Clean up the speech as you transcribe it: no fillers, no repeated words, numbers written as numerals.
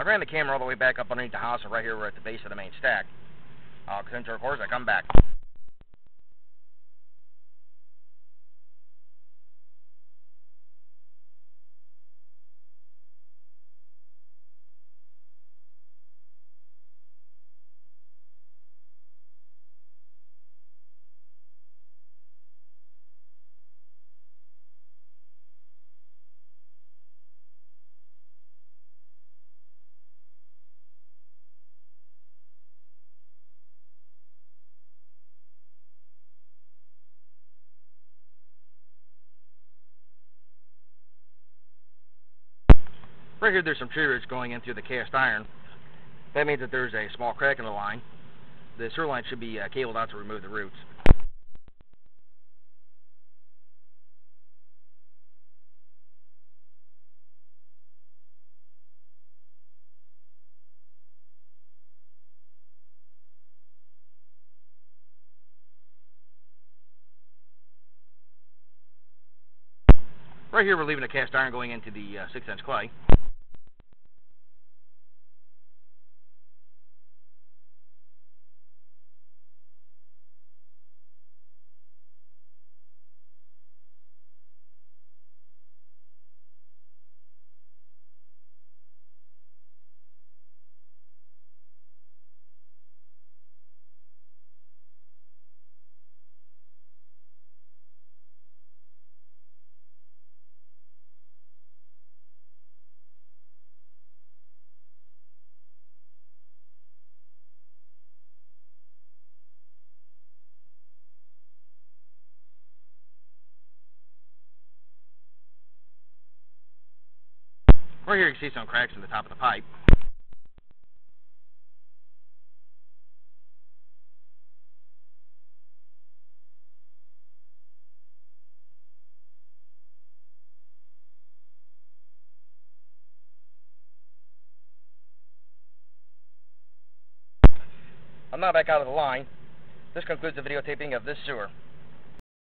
ran the camera all the way back up underneath the house, and right here we're at the base of the main stack. I'll continue to record as I come back. Right here there's some tree roots going in through the cast iron. That means that there's a small crack in the line. The sewer line should be cabled out to remove the roots. Right here we're leaving the cast iron going into the 6-inch clay. Right here you can see some cracks in the top of the pipe. I'm now back out of the line. This concludes the videotaping of this sewer.